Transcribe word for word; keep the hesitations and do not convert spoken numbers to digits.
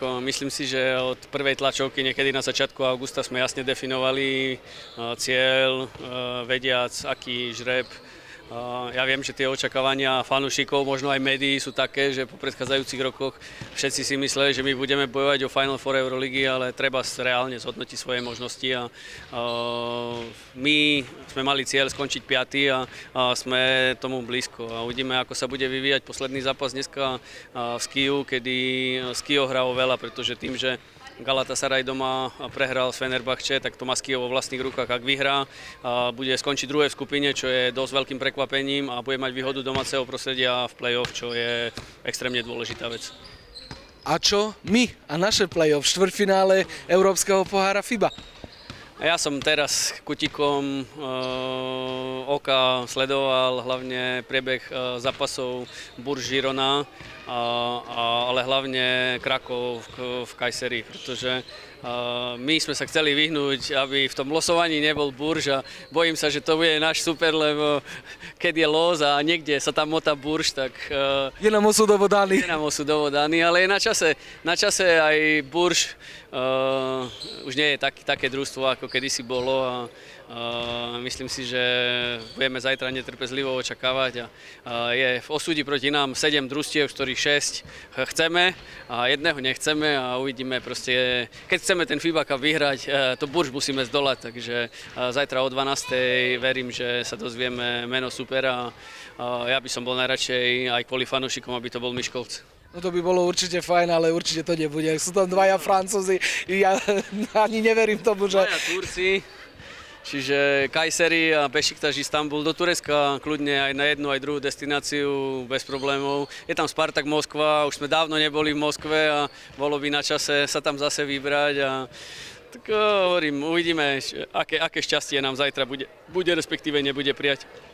ako myslím si, že od prvej tlačovky niekedy na začiatku augusta sme jasne definovali cieľ, vediac, aký žreb. Ja viem, že tie očakávania fanúšikov, možno aj médií sú také, že po predchádzajúcich rokoch všetci si mysleli, že my budeme bojovať o Final Four Euroligy, ale treba reálne zhodnotiť svoje možnosti a my sme mali cieľ skončiť piaty a sme tomu blízko a uvidíme, ako sa bude vyvíjať posledný zápas dneska v Skiju, kedy Skio hrá veľa, pretože tým, že Galatasaray doma prehral s Fenerbahče, tak to má Skio vo vlastných rukách. Ak vyhrá, bude skončiť druhé v skupine, čo je dosť veľkým prekvapením a bude mať výhodu domáceho prostredia v play-off, čo je extrémne dôležitá vec. A čo my a naše play-off v štvrťfinále Európskeho pohára FIBA? Ja som teraz kutikom e, oka sledoval hlavne priebeh e, zápasov Bourges Girona, a, a, ale hlavne Krakov v, v Kayseri, pretože e, my sme sa chceli vyhnúť, aby v tom losovaní nebol Bourges a bojím sa, že to bude náš super, lebo keď je los a niekde sa tam motá Bourges, tak e, je nám osudovo daný. Je nám osudovo daný, ale je na čase, na čase aj Bourges. Uh, už nie je tak, také družstvo, ako kedysi bolo a uh, myslím si, že budeme zajtra netrpezlivo očakávať a uh, je v osúdi proti nám sedem družstiev, z ktorých šesť chceme a jedného nechceme a uvidíme proste, keď chceme ten FIBA Cup vyhrať, uh, to Bourges musíme zdolať, takže uh, zajtra o dvanástej verím, že sa dozvieme meno supera a uh, ja by som bol najradšej aj kvôli fanúšikom, aby to bol Miškovc. No to by bolo určite fajn, ale určite to nebude. Sú tam dvaja Francúzi, ja ani neverím tomu, že... Dvaja Turci, čiže Kayseri a Bešiktaš Istanbul do Turecka, kľudne aj na jednu, aj druhú destináciu bez problémov. Je tam Spartak Moskva, už sme dávno neboli v Moskve a bolo by na čase sa tam zase vybrať. A tak hovorím, uvidíme, aké, aké šťastie nám zajtra bude, bude respektíve nebude prijať.